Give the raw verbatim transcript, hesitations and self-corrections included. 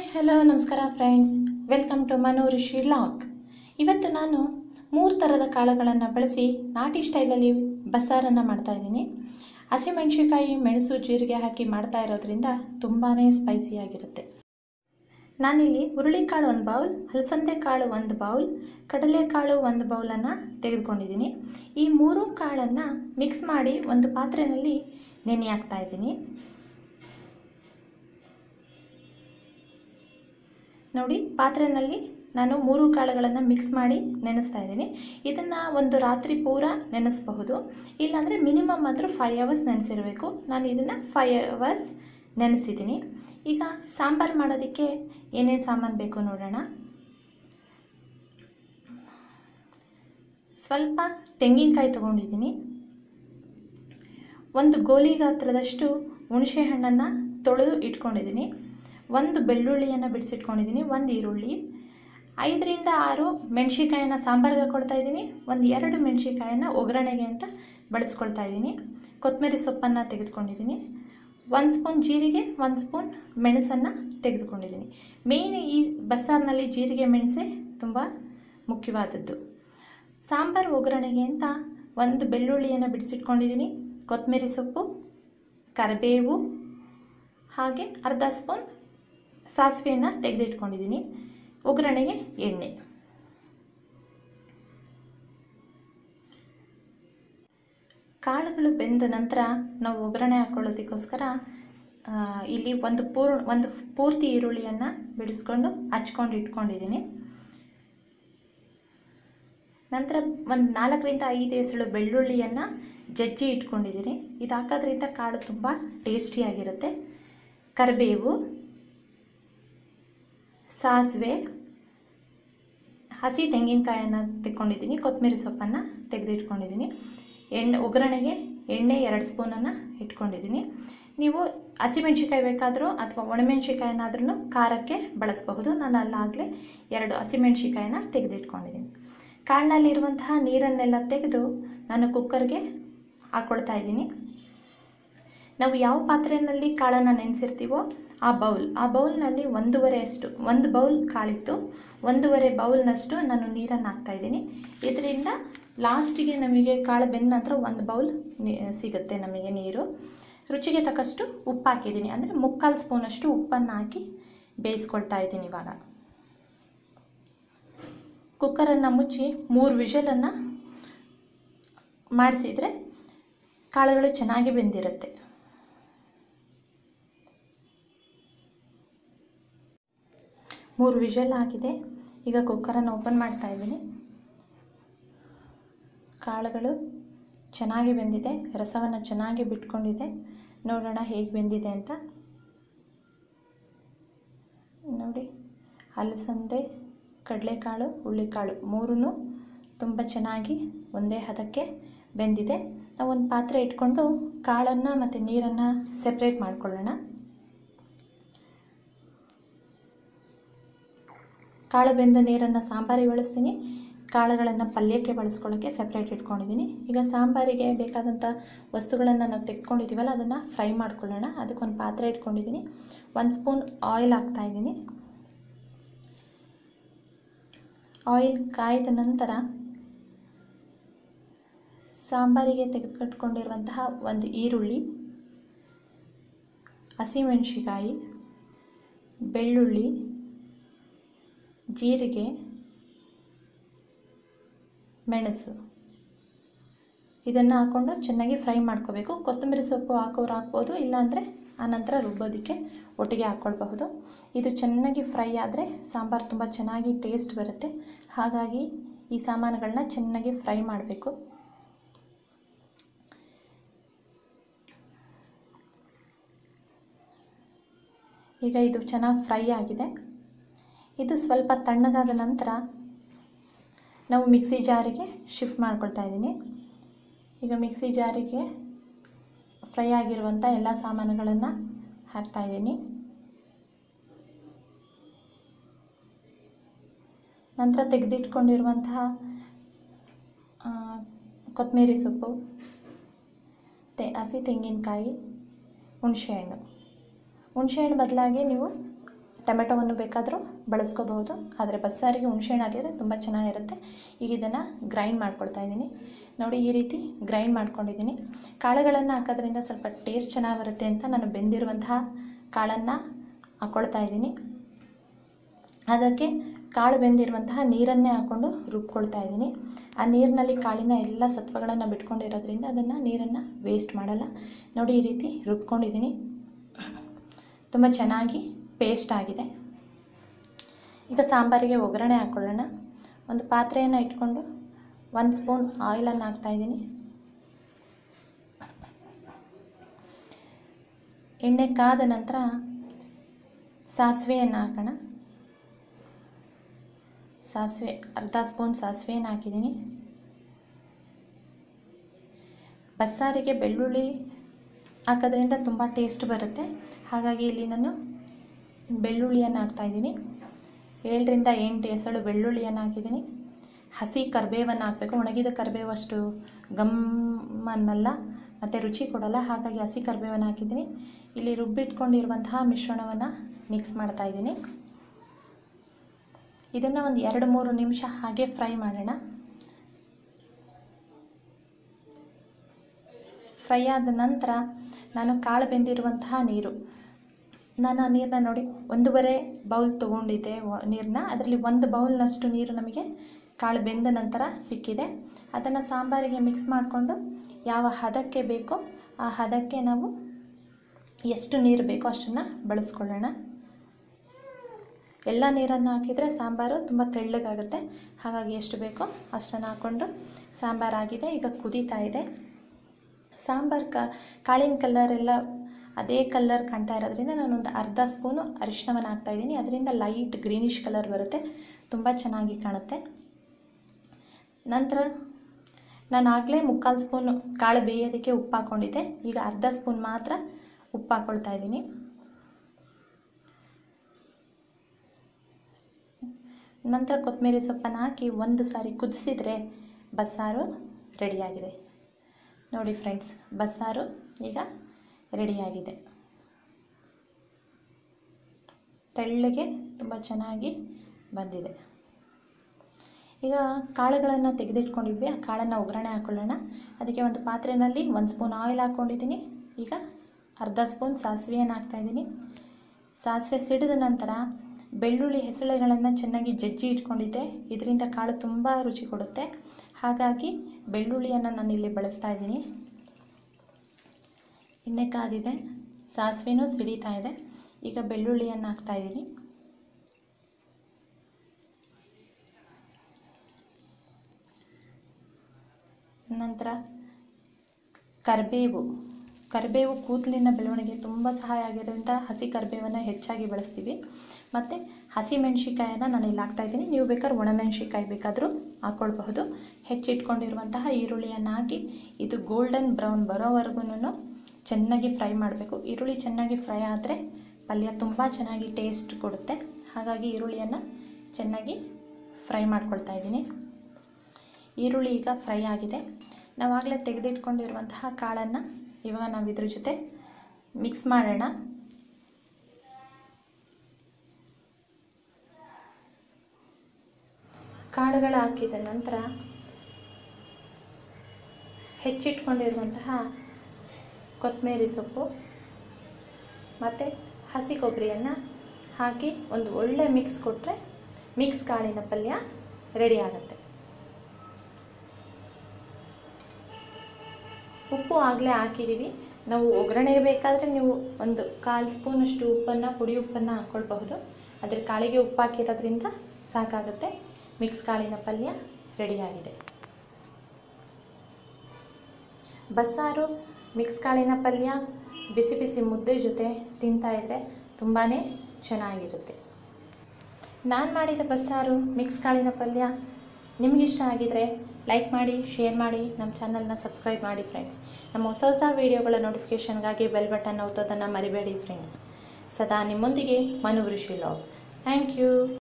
Hello ನಮಸ್ಕಾರ friends, welcome to Manu Rishi vlog. ಇವತ್ತು ನಾನು ಮೂರು ಥರದ ಕಾಳುಗಳನ್ನು ಬಳಸಿ ನಾಟಿ ಸ್ಟೈಲಲ್ಲಿ ಬಸ್ಸಾರನ್ನು ಮಾಡ್ತಾ ಇದ್ದೀನಿ. ಹಸಿಮೆಣಸಿನಕಾಯಿ, ಮೆಣಸು, ಜೀರಿಗೆ ಹಾಕಿ ಮಾಡ್ತಾ ಇರೋದ್ರಿಂದ ತುಂಬಾ ಸ್ಪೈಸಿಯಾಗಿರುತ್ತೆ. ನಾನಿಲ್ಲಿ ಹುರುಳಿಕಾಳು ಒಂದು ಬೌಲ್, ಹಲಸಂದೆ ಕಾಳು ಒಂದು ಬೌಲ್, ಕಡಲೆಕಾಳು ಒಂದು ಬೌಲನ್ನು ತೆಗೆದುಕೊಂಡಿದ್ದೀನಿ. ಈ ಮೂರು ಕಾಳನ್ನು ಮಿಕ್ಸ್ ಮಾಡಿ ಒಂದು ಪಾತ್ರೆಯಲ್ಲಿ ನೆನೆ ಹಾಕ್ತಾ ಇದ್ದೀನಿ. ನೋಡಿ, ಪಾತ್ರೆಯಲ್ಲಿ ನಾನು ಮೂರು ಕಾಳುಗಳನ್ನು ಮಿಕ್ಸ್ ಮಾಡಿ ನೆನೆಸ್ತಾ ಇದ್ದೀನಿ. ಇದನ್ನು ಒಂದು ರಾತ್ರಿ ಪೂರ ನೆನೆಸಬಹುದು, ಇಲ್ಲಾಂದರೆ ಮಿನಿಮಮ್ ಆದರೂ ಫೈವ್ ಅವರ್ಸ್ ನೆನೆಸಿರಬೇಕು. ನಾನು ಇದನ್ನು ಫೈವ್ ಅವರ್ಸ್ ನೆನೆಸಿದ್ದೀನಿ. ಈಗ ಸಾಂಬಾರು ಮಾಡೋದಕ್ಕೆ ಏನೇನು ಸಾಮಾನು ಬೇಕು ನೋಡೋಣ. ಸ್ವಲ್ಪ ತೆಂಗಿನಕಾಯಿ ತೊಗೊಂಡಿದ್ದೀನಿ. ಒಂದು ಗೋಲಿ ಗಾತ್ರದಷ್ಟು ಹುಣಸೆ ಹಣ್ಣನ್ನು ತೊಳೆದು ಇಟ್ಕೊಂಡಿದ್ದೀನಿ. ಒಂದು ಬೆಳ್ಳುಳ್ಳಿಯನ್ನು ಬಿಡಿಸಿಟ್ಕೊಂಡಿದ್ದೀನಿ. ಒಂದು ಈರುಳ್ಳಿ, ಐದರಿಂದ ಆರು ಮೆಣಸಿಕಾಯನ್ನು ಸಾಂಬಾರಿಗೆ ಹಾಕ್ಕೊಳ್ತಾ ಇದ್ದೀನಿ. ಒಂದು ಎರಡು ಮೆಣಸಿಕಾಯನ್ನು ಒಗ್ಗರಣೆಗೆ ಅಂತ ಬಳಸ್ಕೊಳ್ತಾ ಇದ್ದೀನಿ. ಕೊತ್ತಂಬರಿ ಸೊಪ್ಪನ್ನು ತೆಗೆದುಕೊಂಡಿದ್ದೀನಿ. ಒಂದು ಸ್ಪೂನ್ ಜೀರಿಗೆ, ಒಂದು ಸ್ಪೂನ್ ಮೆಣಸನ್ನು ತೆಗೆದುಕೊಂಡಿದ್ದೀನಿ. ಮೇಯ್ನ್ ಈ ಬಸ್ಸಾರಿನಲ್ಲಿ ಜೀರಿಗೆ ಮೆಣಸೆ ತುಂಬ ಮುಖ್ಯವಾದದ್ದು. ಸಾಂಬಾರು ಒಗ್ಗರಣೆಗೆ ಅಂತ ಒಂದು ಬೆಳ್ಳುಳ್ಳಿಯನ್ನು ಬಿಡಿಸಿಟ್ಕೊಂಡಿದ್ದೀನಿ. ಕೊತ್ತಂಬರಿ ಸೊಪ್ಪು, ಕರಿಬೇವು, ಹಾಗೆ ಅರ್ಧ ಸ್ಪೂನ್ ಸಾಸಿವೆಯನ್ನು ತೆಗೆದಿಟ್ಕೊಂಡಿದ್ದೀನಿ. ಒಗ್ಗರಣೆಗೆ ಎಣ್ಣೆ. ಕಾಳುಗಳು ಬೆಂದ ನಂತರ ನಾವು ಒಗ್ಗರಣೆ ಹಾಕ್ಕೊಳ್ಳೋದಕ್ಕೋಸ್ಕರ ಇಲ್ಲಿ ಒಂದು ಪೂರ್ ಒಂದು ಪೂರ್ತಿ ಈರುಳ್ಳಿಯನ್ನು ಬಿಡಿಸ್ಕೊಂಡು ಹಚ್ಕೊಂಡು ಇಟ್ಕೊಂಡಿದ್ದೀನಿ. ನಂತರ ಒಂದು ನಾಲ್ಕರಿಂದ ಐದು ಎಸಳು ಬೆಳ್ಳುಳ್ಳಿಯನ್ನು ಜಜ್ಜಿ ಇಟ್ಕೊಂಡಿದ್ದೀನಿ. ಇದು ಹಾಕೋದ್ರಿಂದ ಕಾಳು ತುಂಬ ಟೇಸ್ಟಿಯಾಗಿರುತ್ತೆ. ಕರಿಬೇವು, ಸಾಸಿವೆ, ಹಸಿ ತೆಂಗಿನಕಾಯನ್ನು ತೆಕ್ಕೊಂಡಿದ್ದೀನಿ. ಕೊತ್ತಂಬರಿ ಸೊಪ್ಪನ್ನು ತೆಗೆದಿಟ್ಕೊಂಡಿದ್ದೀನಿ. ಎಣ್ಣೆ ಒಗ್ಗರಣೆಗೆ ಎಣ್ಣೆ ಎರಡು ಸ್ಪೂನನ್ನು ಇಟ್ಕೊಂಡಿದ್ದೀನಿ. ನೀವು ಹಸಿಮೆಣ್ಸಿಕಾಯಿ ಬೇಕಾದರೂ ಅಥವಾ ಒಣಮೆಣ್ಸಿಕಾಯಿನಾದ್ರೂ ಖಾರಕ್ಕೆ ಬಳಸಬಹುದು. ನಾನು ಅಲ್ಲಾಗಲೇ ಎರಡು ಹಸಿಮೆಣ್ಸಿಕಾಯಿನ ತೆಗೆದಿಟ್ಕೊಂಡಿದ್ದೀನಿ. ಕಾಳಿನಲ್ಲಿರುವಂತಹ ನೀರನ್ನೆಲ್ಲ ತೆಗೆದು ನಾನು ಕುಕ್ಕರ್ಗೆ ಹಾಕ್ಕೊಳ್ತಾ ಇದ್ದೀನಿ. ನಾವು ಯಾವ ಪಾತ್ರೆಯಲ್ಲಿ ಕಾಳನ್ನು ನೆನೆಸಿರ್ತೀವೋ ಆ ಬೌಲ್ ಆ ಬೌಲ್ನಲ್ಲಿ ಒಂದೂವರೆ ಅಷ್ಟು ಒಂದು ಬೌಲ್ ಕಾಳಿತ್ತು, ಒಂದೂವರೆ ಬೌಲ್ನಷ್ಟು ನಾನು ನೀರನ್ನು ಹಾಕ್ತಾಯಿದ್ದೀನಿ. ಇದರಿಂದ ಲಾಸ್ಟಿಗೆ ನಮಗೆ ಕಾಳು ಬೆಂದ ನಂತರ ಒಂದು ಬೌಲ್ ಸಿಗುತ್ತೆ ನಮಗೆ ನೀರು. ರುಚಿಗೆ ತಕ್ಕಷ್ಟು ಉಪ್ಪು ಹಾಕಿದ್ದೀನಿ, ಅಂದರೆ ಮುಕ್ಕಾಲು ಸ್ಪೂನಷ್ಟು ಉಪ್ಪನ್ನು ಹಾಕಿ ಬೇಯಿಸ್ಕೊಳ್ತಾ ಇದ್ದೀನಿ. ಇವಾಗ ಕುಕ್ಕರನ್ನು ಮುಚ್ಚಿ ಮೂರು ವಿಷಲನ್ನು ಮಾಡಿಸಿದರೆ ಕಾಳುಗಳು ಚೆನ್ನಾಗಿ ಬೆಂದಿರುತ್ತೆ. ಮೂರು ವಿಷಲ್ ಆಗಿದೆ. ಈಗ ಕುಕ್ಕರನ್ನು ಓಪನ್ ಮಾಡ್ತಾ ಇದ್ದೀನಿ. ಕಾಳುಗಳು ಚೆನ್ನಾಗಿ ಬೆಂದಿದೆ, ರಸವನ್ನು ಚೆನ್ನಾಗಿ ಬಿಟ್ಕೊಂಡಿದೆ. ನೋಡೋಣ ಹೇಗೆ ಬೆಂದಿದೆ ಅಂತ. ನೋಡಿ, ಅಲಸಂದೆ, ಕಡಲೆಕಾಳು, ಹುರುಳಿಕಾಳು ಮೂರೂ ತುಂಬ ಚೆನ್ನಾಗಿ ಒಂದೇ ಹದಕ್ಕೆ ಬೆಂದಿದೆ. ನಾವು ಒಂದು ಪಾತ್ರೆ ಇಟ್ಕೊಂಡು ಕಾಳನ್ನು ಮತ್ತು ನೀರನ್ನು ಸೆಪ್ರೇಟ್ ಮಾಡ್ಕೊಳ್ಳೋಣ. ಕಾಳು ಬೆಂದ ನೀರನ್ನು ಸಾಂಬಾರಿಗೆ ಬಳಸ್ತೀನಿ. ಕಾಳುಗಳನ್ನು ಪಲ್ಯಕ್ಕೆ ಬಳಸ್ಕೊಳ್ಳೋಕ್ಕೆ ಸೆಪ್ರೇಟ್ ಇಟ್ಕೊಂಡಿದ್ದೀನಿ. ಈಗ ಸಾಂಬಾರಿಗೆ ಬೇಕಾದಂಥ ವಸ್ತುಗಳನ್ನು ನಾವು ತೆಕ್ಕೊಂಡಿದ್ದೀವಲ್ಲ, ಅದನ್ನು ಫ್ರೈ ಮಾಡ್ಕೊಳ್ಳೋಣ. ಅದಕ್ಕೊಂದು ಪಾತ್ರೆ ಇಟ್ಕೊಂಡಿದ್ದೀನಿ. ಒಂದು ಸ್ಪೂನ್ ಆಯಿಲ್ ಹಾಕ್ತಾಯಿದ್ದೀನಿ. ಆಯಿಲ್ ಕಾಯ್ದ ನಂತರ ಸಾಂಬಾರಿಗೆ ತೆಗೆದುಕಟ್ಕೊಂಡಿರುವಂತಹ ಒಂದು ಈರುಳ್ಳಿ, ಹಸಿಮೆಣಸಿಕಾಯಿ, ಬೆಳ್ಳುಳ್ಳಿ, ಜೀರಿಗೆ, ಮೆಣಸು ಇದನ್ನು ಹಾಕ್ಕೊಂಡು ಚೆನ್ನಾಗಿ ಫ್ರೈ ಮಾಡ್ಕೋಬೇಕು. ಕೊತ್ತಂಬರಿ ಸೊಪ್ಪು ಹಾಕೋರು ಹಾಕ್ಬೋದು, ಇಲ್ಲಾಂದರೆ ಆನಂತರ ರುಬ್ಬೋದಕ್ಕೆ ಒಟ್ಟಿಗೆ ಹಾಕ್ಕೊಳ್ಬಹುದು. ಇದು ಚೆನ್ನಾಗಿ ಫ್ರೈ ಆದರೆ ಸಾಂಬಾರು ತುಂಬ ಚೆನ್ನಾಗಿ ಟೇಸ್ಟ್ ಬರುತ್ತೆ. ಹಾಗಾಗಿ ಈ ಸಾಮಾನುಗಳನ್ನ ಚೆನ್ನಾಗಿ ಫ್ರೈ ಮಾಡಬೇಕು. ಈಗ ಇದು ಚೆನ್ನಾಗಿ ಫ್ರೈ ಆಗಿದೆ. ಇದು ಸ್ವಲ್ಪ ತಣ್ಣಗಾದ ನಂತರ ನಾವು ಮಿಕ್ಸಿ ಜಾರಿಗೆ ಶಿಫ್ಟ್ ಮಾಡ್ಕೊಳ್ತಾ ಇದ್ದೀನಿ. ಈಗ ಮಿಕ್ಸಿ ಜಾರಿಗೆ ಫ್ರೈ ಆಗಿರುವಂಥ ಎಲ್ಲ ಸಾಮಾನುಗಳನ್ನು ಹಾಕ್ತಾಯಿದ್ದೀನಿ. ನಂತರ ತೆಗೆದಿಟ್ಕೊಂಡಿರುವಂತಹ ಕೊತ್ತಂಬರಿ ಸೊಪ್ಪು, ತೆ ಹಸಿ ತೆಂಗಿನಕಾಯಿ, ಹುಣಸೆಹಣ್ಣು ಹುಣಸೆಹಣ್ಣು ಬದಲಾಗಿ ನೀವು ಟೊಮೆಟೊವನ್ನು ಬೇಕಾದರೂ ಬಳಸ್ಕೋಬಹುದು. ಆದರೆ ಬಸ್ಸಾರಿಗೆ ಹುಣಸೆಹಣ್ಣು ಹಾಕಿದರೆ ತುಂಬ ಚೆನ್ನಾಗಿರುತ್ತೆ. ಈಗ ಇದನ್ನು ಗ್ರೈಂಡ್ ಮಾಡ್ಕೊಳ್ತಾ ಇದ್ದೀನಿ. ನೋಡಿ, ಈ ರೀತಿ ಗ್ರೈಂಡ್ ಮಾಡ್ಕೊಂಡಿದ್ದೀನಿ. ಕಾಳುಗಳನ್ನು ಹಾಕೋದ್ರಿಂದ ಸ್ವಲ್ಪ ಟೇಸ್ಟ್ ಚೆನ್ನಾಗಿ ಬರುತ್ತೆ ಅಂತ ನಾನು ಬೆಂದಿರುವಂತಹ ಕಾಳನ್ನು ಹಾಕ್ಕೊಳ್ತಾ ಇದ್ದೀನಿ. ಅದಕ್ಕೆ ಕಾಳು ಬೆಂದಿರುವಂತಹ ನೀರನ್ನೇ ಹಾಕ್ಕೊಂಡು ರುಬ್ಕೊಳ್ತಾ ಇದ್ದೀನಿ. ಆ ನೀರಿನಲ್ಲಿ ಕಾಳಿನ ಎಲ್ಲ ಸತ್ವಗಳನ್ನು ಬಿಟ್ಕೊಂಡಿರೋದ್ರಿಂದ ಅದನ್ನು ನೀರನ್ನು ವೇಸ್ಟ್ ಮಾಡಲ್ಲ. ನೋಡಿ, ಈ ರೀತಿ ರುಬ್ಕೊಂಡಿದ್ದೀನಿ. ತುಂಬ ಚೆನ್ನಾಗಿ ಪೇಸ್ಟ್ ಆಗಿದೆ. ಈಗ ಸಾಂಬಾರಿಗೆ ಒಗ್ಗರಣೆ ಹಾಕ್ಕೊಳ್ಳೋಣ. ಒಂದು ಪಾತ್ರೆಯನ್ನು ಇಟ್ಕೊಂಡು ಒಂದು ಸ್ಪೂನ್ ಆಯಿಲನ್ನು ಹಾಕ್ತಾಯಿದ್ದೀನಿ. ಎಣ್ಣೆ ಕಾದ ನಂತರ ಸಾಸಿವೆಯನ್ನು ಹಾಕೋಣ. ಸಾಸಿವೆ ಅರ್ಧ ಸ್ಪೂನ್ ಸಾಸಿವೆಯನ್ನು ಹಾಕಿದ್ದೀನಿ. ಬಸ್ಸಾರಿಗೆ ಬೆಳ್ಳುಳ್ಳಿ ಹಾಕೋದ್ರಿಂದ ತುಂಬ ಟೇಸ್ಟ್ ಬರುತ್ತೆ. ಹಾಗಾಗಿ ಇಲ್ಲಿ ನಾನು ಬೆಳ್ಳುಳ್ಳಿಯನ್ನು ಹಾಕ್ತಾಯಿದ್ದೀನಿ. ಏಳರಿಂದ ಎಂಟು ಎಸಳು ಬೆಳ್ಳುಳ್ಳಿಯನ್ನು ಹಾಕಿದ್ದೀನಿ. ಹಸಿ ಕರಿಬೇವನ್ನು ಹಾಕಬೇಕು. ಒಣಗಿದ ಕರಿಬೇವು ಅಷ್ಟು ಗಮ್ಮನ್ನಲ್ಲ ಮತ್ತು ರುಚಿ ಕೊಡಲ್ಲ. ಹಾಗಾಗಿ ಹಸಿ ಕರಿಬೇವನ್ನು ಹಾಕಿದ್ದೀನಿ. ಇಲ್ಲಿ ರುಬ್ಬಿಟ್ಕೊಂಡಿರುವಂತಹ ಮಿಶ್ರಣವನ್ನು ಮಿಕ್ಸ್ ಮಾಡ್ತಾಯಿದ್ದೀನಿ. ಇದನ್ನು ಒಂದು ಎರಡು ಮೂರು ನಿಮಿಷ ಹಾಗೆ ಫ್ರೈ ಮಾಡೋಣ. ಫ್ರೈ ಆದ ನಂತರ ನಾನು ಕಾಳು ಬೆಂದಿರುವಂತಹ ನೀರು, ನಾನು ಆ ನೀರನ್ನ ನೋಡಿ ಒಂದೂವರೆ ಬೌಲ್ ತೊಗೊಂಡಿದ್ದೆ ನೀರನ್ನ. ಅದರಲ್ಲಿ ಒಂದು ಬೌಲ್ನಷ್ಟು ನೀರು ನಮಗೆ ಕಾಳು ಬೆಂದ ನಂತರ ಸಿಕ್ಕಿದೆ. ಅದನ್ನು ಸಾಂಬಾರಿಗೆ ಮಿಕ್ಸ್ ಮಾಡಿಕೊಂಡು ಯಾವ ಹದಕ್ಕೆ ಬೇಕೋ ಆ ಹದಕ್ಕೆ ನಾವು ಎಷ್ಟು ನೀರು ಬೇಕೋ ಅಷ್ಟನ್ನು ಬಳಸ್ಕೊಳ್ಳೋಣ. ಎಲ್ಲ ನೀರನ್ನು ಹಾಕಿದರೆ ಸಾಂಬಾರು ತುಂಬ ತೆಳ್ಳಗಾಗುತ್ತೆ. ಹಾಗಾಗಿ ಎಷ್ಟು ಬೇಕೋ ಅಷ್ಟನ್ನು ಹಾಕ್ಕೊಂಡು ಸಾಂಬಾರಾಗಿದೆ. ಈಗ ಕುದೀತಾ ಇದೆ. ಸಾಂಬಾರು ಕ ಕಾಳಿನ ಕಲರ್ ಎಲ್ಲ ಅದೇ ಕಲರ್ ಕಾಣ್ತಾ ಇರೋದ್ರಿಂದ ನಾನೊಂದು ಅರ್ಧ ಸ್ಪೂನು ಅರಿಶಿಣವನ್ನು ಹಾಕ್ತಾಯಿದ್ದೀನಿ. ಅದರಿಂದ ಲೈಟ್ ಗ್ರೀನಿಷ್ ಕಲರ್ ಬರುತ್ತೆ, ತುಂಬ ಚೆನ್ನಾಗಿ ಕಾಣುತ್ತೆ. ನಂತರ ನಾನು ಆಗಲೇ ಮುಕ್ಕಾಲು ಸ್ಪೂನು ಕಾಳು ಬೇಯೋದಕ್ಕೆ ಉಪ್ಪು ಹಾಕ್ಕೊಂಡಿದ್ದೆ. ಈಗ ಅರ್ಧ ಸ್ಪೂನ್ ಮಾತ್ರ ಉಪ್ಪು ಹಾಕ್ಕೊಳ್ತಾ ಇದ್ದೀನಿ. ನಂತರ ಕೊತ್ತಂಬರಿ ಸೊಪ್ಪನ್ನು ಹಾಕಿ ಒಂದು ಸಾರಿ ಕುದಿಸಿದರೆ ಬಸ್ಸಾರು ರೆಡಿಯಾಗಿದೆ. ನೋಡಿ ಫ್ರೆಂಡ್ಸ್, ಬಸ್ಸಾರು ಈಗ ರೆಡಿಯಾಗಿದೆ. ತೆಳ್ಳಗೆ ತುಂಬ ಚೆನ್ನಾಗಿ ಬಂದಿದೆ. ಈಗ ಕಾಳುಗಳನ್ನು ತೆಗೆದಿಟ್ಕೊಂಡಿದ್ವಿ. ಆ ಕಾಳನ್ನು ಒಗ್ಗರಣೆ ಹಾಕ್ಕೊಳ್ಳೋಣ. ಅದಕ್ಕೆ ಒಂದು ಪಾತ್ರೆಯಲ್ಲಿ ಒಂದು ಸ್ಪೂನ್ ಆಯಿಲ್ ಹಾಕ್ಕೊಂಡಿದ್ದೀನಿ. ಈಗ ಅರ್ಧ ಸ್ಪೂನ್ ಸಾಸಿವೆಯನ್ನು ಹಾಕ್ತಾಯಿದ್ದೀನಿ. ಸಾಸಿವೆ ಸಿಡಿದ ನಂತರ ಬೆಳ್ಳುಳ್ಳಿ ಹೆಸಳುಗಳನ್ನು ಚೆನ್ನಾಗಿ ಜಜ್ಜಿ ಇಟ್ಕೊಂಡಿದ್ದೆ. ಇದರಿಂದ ಕಾಳು ತುಂಬ ರುಚಿ ಕೊಡುತ್ತೆ. ಹಾಗಾಗಿ ಬೆಳ್ಳುಳ್ಳಿಯನ್ನು ನಾನು ಇಲ್ಲಿ ಬಳಸ್ತಾ ಇದ್ದೀನಿ. ಎಣ್ಣೆ ಕಾದಿದೆ, ಸಾಸಿವೆನೂ ಸಿಡಿತಾ ಇದೆ. ಈಗ ಬೆಳ್ಳುಳ್ಳಿಯನ್ನು ಹಾಕ್ತಾಯಿದ್ದೀನಿ. ನಂತರ ಕರಿಬೇವು ಕರಿಬೇವು ಕೂದಲಿನ ಬೆಳವಣಿಗೆ ತುಂಬ ಸಹಾಯ ಆಗಿರೋದ್ರಿಂದ ಹಸಿ ಕರಿಬೇವನ್ನು ಹೆಚ್ಚಾಗಿ ಬಳಸ್ತೀವಿ. ಮತ್ತು ಹಸಿಮೆಣ್ಸಿಕಾಯನ್ನು ನಾನು ಇಲ್ಲಿ ಹಾಕ್ತಾಯಿದ್ದೀನಿ. ನೀವು ಬೇಕಾದ್ರೆ ಒಣಮೆಣ್ಸಿಕಾಯಿ ಬೇಕಾದರೂ ಹಾಕ್ಕೊಳ್ಬಹುದು. ಹೆಚ್ಚಿಟ್ಕೊಂಡಿರುವಂತಹ ಈರುಳ್ಳಿಯನ್ನು ಹಾಕಿ ಇದು ಗೋಲ್ಡನ್ ಬ್ರೌನ್ ಬರೋವರೆಗೂ ಚೆನ್ನಾಗಿ ಫ್ರೈ ಮಾಡಬೇಕು. ಈರುಳ್ಳಿ ಚೆನ್ನಾಗಿ ಫ್ರೈ ಆದರೆ ಪಲ್ಯ ತುಂಬ ಚೆನ್ನಾಗಿ ಟೇಸ್ಟ್ ಕೊಡುತ್ತೆ. ಹಾಗಾಗಿ ಈರುಳ್ಳಿಯನ್ನು ಚೆನ್ನಾಗಿ ಫ್ರೈ ಮಾಡ್ಕೊಳ್ತಾ ಇದ್ದೀನಿ. ಈರುಳ್ಳಿ ಈಗ ಫ್ರೈ ಆಗಿದೆ. ನಾವಾಗಲೇ ತೆಗೆದಿಟ್ಕೊಂಡಿರುವಂತಹ ಕಾಳನ್ನು ಇವಾಗ ನಾವು ಇದ್ರ ಜೊತೆ ಮಿಕ್ಸ್ ಮಾಡೋಣ. ಕಾಳುಗಳು ಹಾಕಿದ ನಂತರ ಹೆಚ್ಚಿಟ್ಕೊಂಡಿರುವಂತಹ ಕೊತ್ತಂಬರಿ ಸೊಪ್ಪು ಮತ್ತು ಹಸಿ ಕೊಬ್ಬರಿಯನ್ನು ಹಾಕಿ ಒಂದು ಒಳ್ಳೆ ಮಿಕ್ಸ್ ಕೊಟ್ಟರೆ ಮಿಕ್ಸ್ ಕಾಳಿನ ಪಲ್ಯ ರೆಡಿ ಆಗುತ್ತೆ. ಉಪ್ಪು ಆಗಲೇ ಹಾಕಿದ್ದೀವಿ. ನಾವು ಒಗ್ಗರಣೆಗೆ ಬೇಕಾದರೆ ನೀವು ಒಂದು ಕಾಲು ಸ್ಪೂನಷ್ಟು ಉಪ್ಪನ್ನು ಪುಡಿ ಉಪ್ಪನ್ನು ಹಾಕ್ಕೊಳ್ಬಹುದು. ಆದರೆ ಕಾಳಿಗೆ ಉಪ್ಪು ಹಾಕಿರೋದ್ರಿಂದ ಸಾಕಾಗುತ್ತೆ. ಮಿಕ್ಸ್ ಕಾಳಿನ ಪಲ್ಯ ರೆಡಿಯಾಗಿದೆ. ಬಸ್ಸಾರು ಮಿಕ್ಸ್ ಕಾಳಿನ ಪಲ್ಯ ಬಿಸಿ ಬಿಸಿ ಮುದ್ದೆ ಜೊತೆ ತಿಂತಾಯಿದ್ರೆ ತುಂಬಾ ಚೆನ್ನಾಗಿರುತ್ತೆ. ನಾನು ಮಾಡಿದ ಬಸ್ಸಾರು ಮಿಕ್ಸ್ ಕಾಳಿನ ಪಲ್ಯ ನಿಮಗಿಷ್ಟ ಆಗಿದರೆ ಲೈಕ್ ಮಾಡಿ, ಶೇರ್ ಮಾಡಿ, ನಮ್ಮ ಚಾನಲ್ನ ಸಬ್ಸ್ಕ್ರೈಬ್ ಮಾಡಿ ಫ್ರೆಂಡ್ಸ್. ನಮ್ಮ ಹೊಸ ಹೊಸ ವೀಡಿಯೋಗಳ ನೋಟಿಫಿಕೇಷನ್ಗಾಗಿ ಬೆಲ್ ಬಟನ್ ಒತ್ತೋದನ್ನು ಮರಿಬೇಡಿ ಫ್ರೆಂಡ್ಸ್. ಸದಾ ನಿಮ್ಮೊಂದಿಗೆ Manu Vrishi vlog. Thank you.